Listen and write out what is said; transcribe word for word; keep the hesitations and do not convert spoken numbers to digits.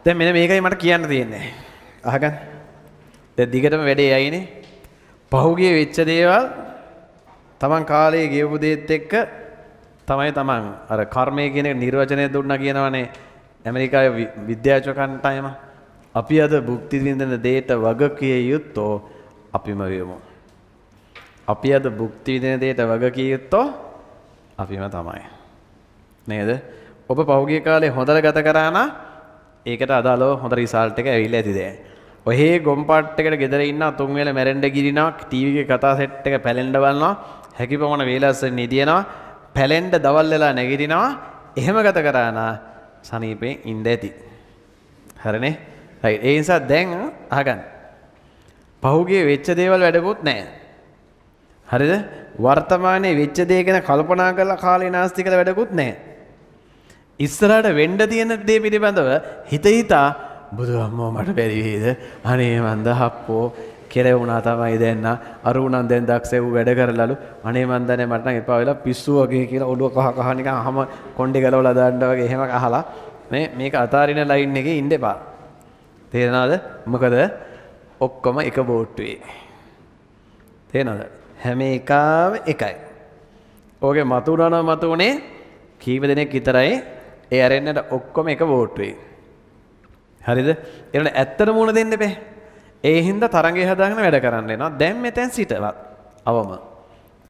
දැන් මෙන්න මේකයි මට කියන්න තියෙන්නේ. අහගන්න. දැන් දිගටම වැඩේ යයිනේ. පහුගිය වෙච්ච දේවල් තමන් කාලේ ගෙවපු දේත් එක්ක තමයි තමන් අර කර්මය කියන එක නිර්වචනය දුන්නා කියනවනේ ඇමරිකාවේ විද්‍යාචකයන්ට අයම. අපි අද භුක්ති විඳින දේට වග කිය යුත්තෝ අපිම වෙමු. අපි අද භුක්ති විඳින දේට වග කිය යුත්තෝ අපිම තමයි. නේද? ඔබ පහුගිය කාලේ හොඳට ගත කරා නම් ඒකට අදාළව හොඳ රිසල්ට් එක ඇවිල්ලා ඇති දැන්. ඔහේ ගොම්පාට් එකට ගෙදර ඉන්නවා තුන් වේල මැරෙන්න ගිරිනවා ටීවී එකේ කතා සෙට් එක පැලෙන්න බලනවා හැකිපමණ වේලස්සෙන් නිදිනවා පැලෙන්න දවල් වෙලා නැගිටිනවා එහෙම ගත කරා නම් සනීපේ ඉඳ ඇති. හරිනේ? රයිට්. ඒ නිසා දැන් අහගන්න. පහුගිය වෙච්ච දේවල් වැඩකුත් නැහැ. හරිද? වර්තමානයේ වෙච්ච දේ ගැන කල්පනා කරලා කාලේ නාස්ති කරලා වැඩකුත් නැහැ. ඉස්සරහට වෙන්න තියෙන දේ පිළිබඳව හිත හිතා බුදු අම්මෝ මට බැරි වේද? අනේ මන්ද හප්පෝ කෙරෙවුණා තමයි දැන් අර උනන් දැන් දක්ෂෙව් වැඩ කරලාලු. අනේ මන් දන්නේ මට නම් එපා වෙලා පිස්සු වගේ කියලා ඔළුව කහ කහ නිකන් අහම කොණ්ඩේ ගලවලා දාන්න වගේ එහෙම අහලා මේ මේක අතාරින ලයින් එකේ ඉන්න එපා. තේරෙනවද? මොකද ඔක්කොම එක බෝට්ටුවේ. තේරෙනවද? හැම එකම එකයි. ඕකේ මතුණා මතුනේ කීප දෙනෙක් විතරයි ඒ අරෙන්නට ඔක්කොම එක බෝට්ටුවේ. හරිද? ඒනට ඇත්තට මුණ දෙන්න බෑ. ඒ හින්දා තරංගේ හදාගෙන වැඩ කරන්න එනවා. දැන් මෙතෙන් සිටවත් අවම